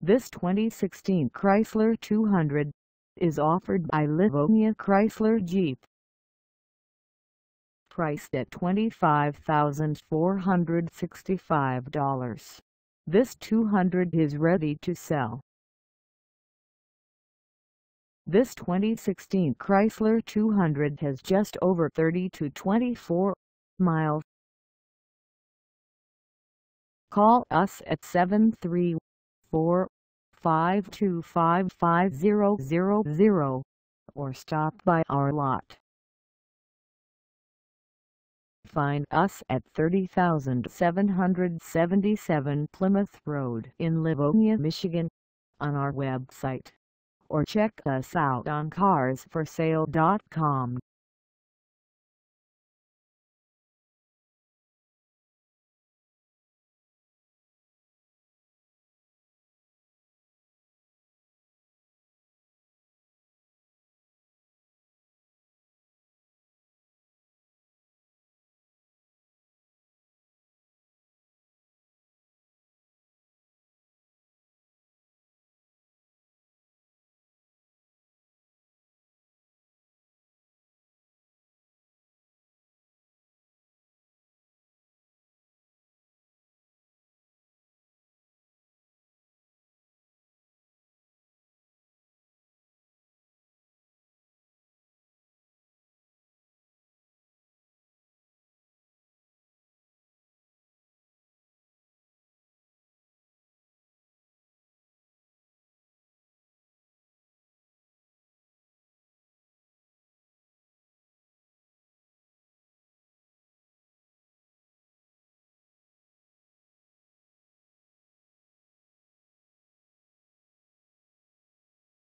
This 2016 Chrysler 200 is offered by Livonia Chrysler Jeep. Priced at $25,465, this 200 is ready to sell. This 2016 Chrysler 200 has just over 24 miles. Call us at 734-525-5000 or stop by our lot. Find us at 30,777 Plymouth Road in Livonia, Michigan, on our website, or check us out on carsforsale.com.